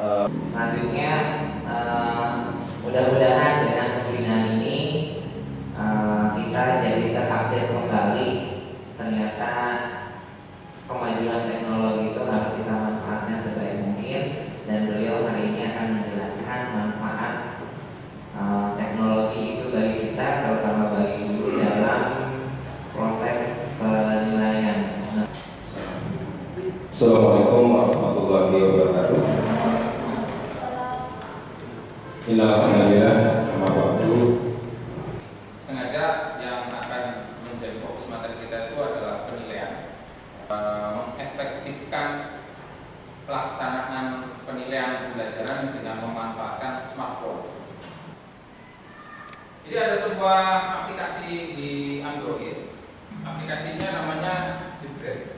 Selanjutnya, mudah-mudahan dengan pembinaan ini kita jadi terupdate kembali. Ternyata kemajuan teknologi itu harus kita manfaatkan sebaik mungkin, dan beliau hari ini akan menjelaskan manfaat teknologi itu bagi kita, terutama bagi guru dalam proses penilaian. Assalamualaikum warahmatullahi wabarakatuh. Alhamdulillah, sengaja yang akan menjadi fokus materi kita itu adalah penilaian, mengefektifkan pelaksanaan penilaian pembelajaran dengan memanfaatkan smartphone. Jadi ada sebuah aplikasi di Android, aplikasinya namanya Zipgrade.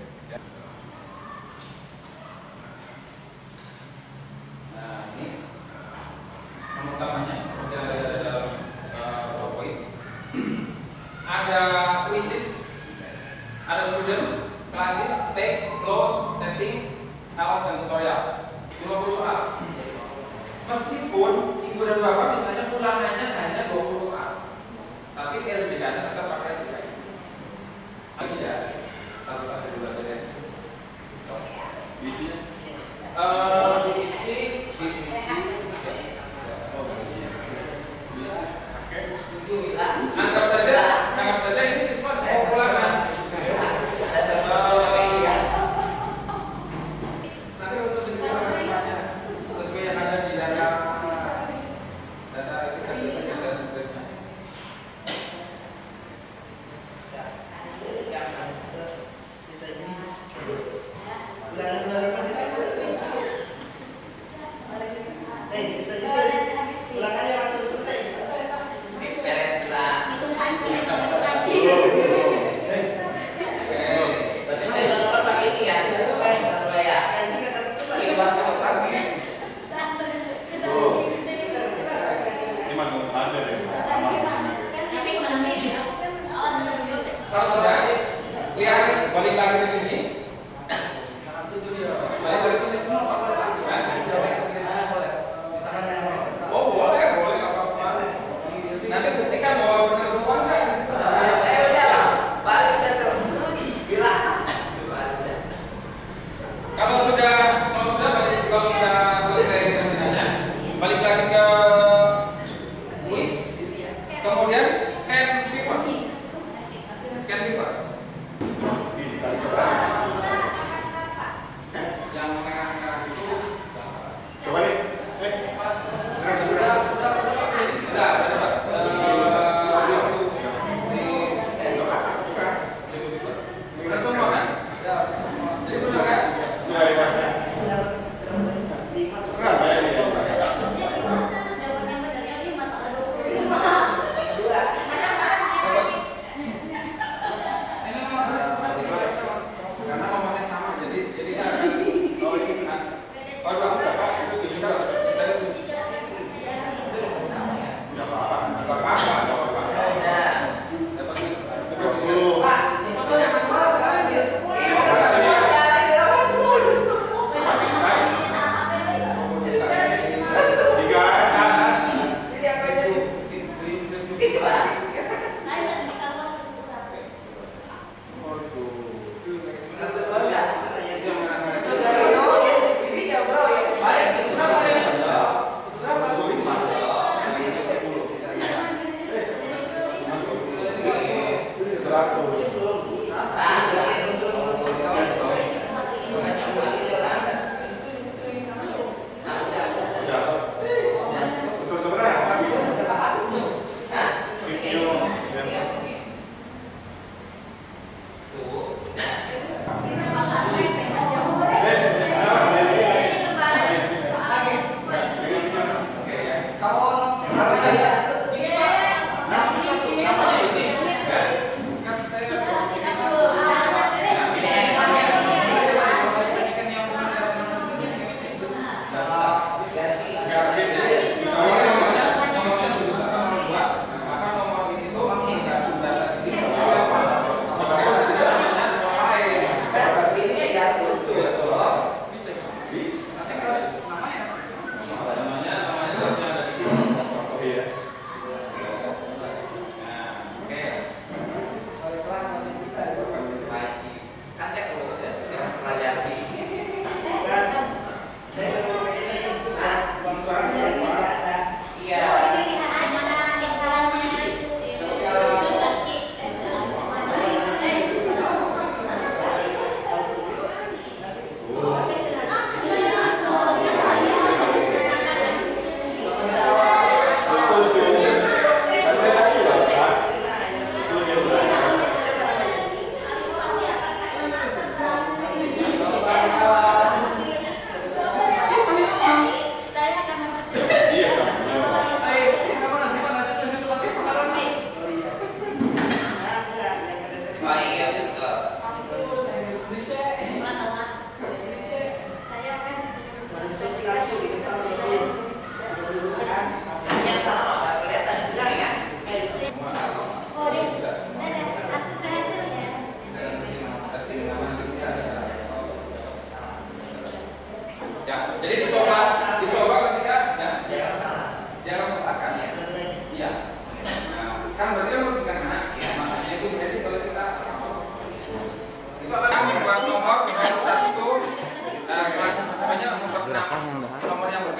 Nah, ini nama utamanya seperti yang ada dalam PowerPoint. Ada quizzes, ada student, classes, take, load, setting, help, dan tutorial. 50 soal. Meskipun ibu dan bapak misalnya ulangannya hanya 20 soal, tapi LJK-nya tetap pakai LJK. Masih ya? Tahu ada dua dari isinya? Anggap saja ini siswa mau ulangan. Nanti untuk sedikit semuanya sesuai yang ada di data itu kan dan sebagainya.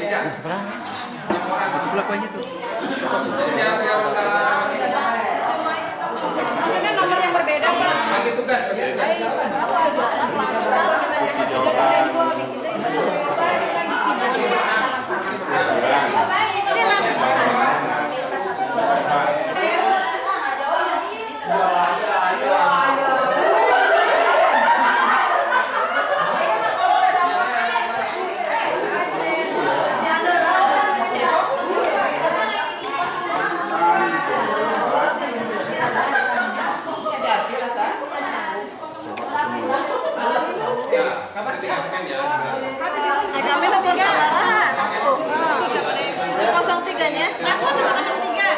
tiga. Sekarang 6 orang. itu berapa aja tuh? Jadi biar bisa Maksudnya nomor yang berbeda ya? bagi tugas. Kami nomor 703-nya. Aku 703.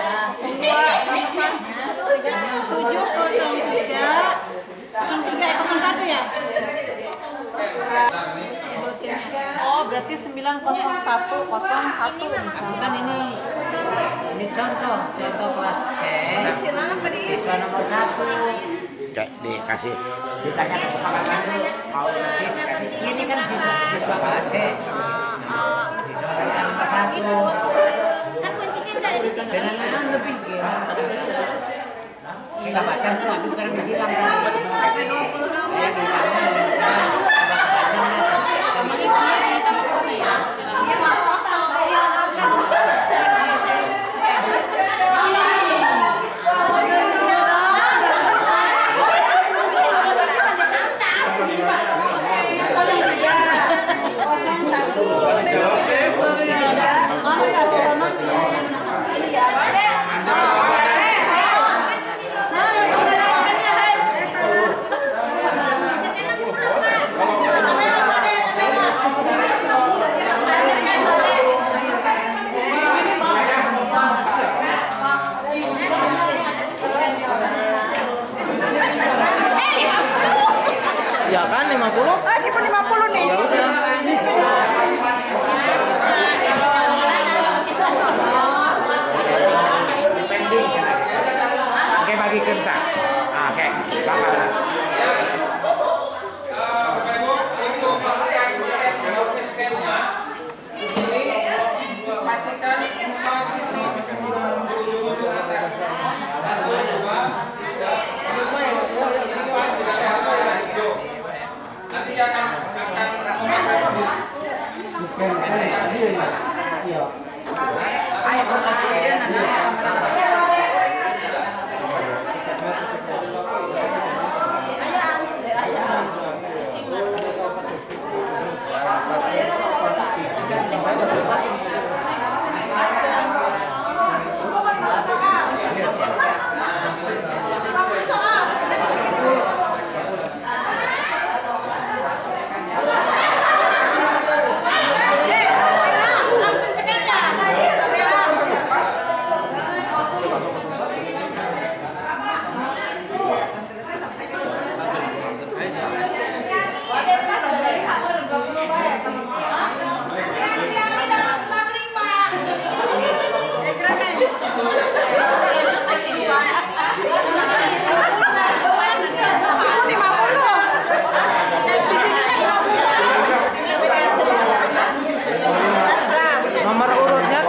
03 ya? Oh, berarti 90101 Kan ini contoh kelas C. Siswa nomor 1. Dikasih. Ditanya kesepakatan dulu. Mau kasih. Ini kan siswa kelas C. Siswa kita nomor 1. Kan kuncinya udah ada di sini. Dengan lebih gimana? Kita baca tuh, aduh karena disilang kan. Sampai 20 dong ya. Kita maksudnya ya. Ya nggak kosong. Ya Ya kan 50? Ah, sih 50 nih. Ya udah. Pending. Oke bagi kita. Oke. Bakal. Bapak Ibu, untuk yang scan-nya ini pastikan empat titik ujung atas. 1, 2, 3, 4. Ini pas dengan warna yang hijau. Nanti dia akan memakai sendiri. Ayo proses Langsung scan ya. Nomor urutnya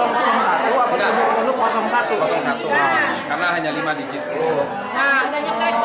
701001 apa 701001? 01. Karena hanya 5 digit. Nah, udah nyampe